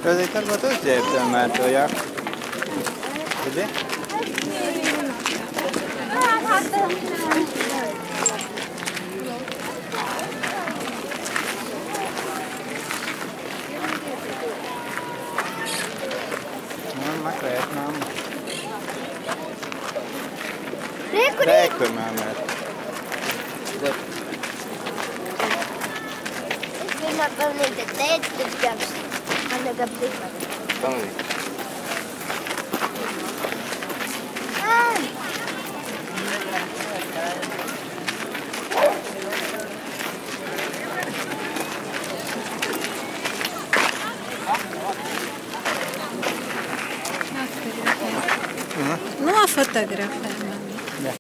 Rozīt, varbūt uzģērb tomēr to jaku. Redzi? Meklēt mammu. Rekur mamma. Es напевно тетець підкався, а не габдика. Помни. Ну, а фотография?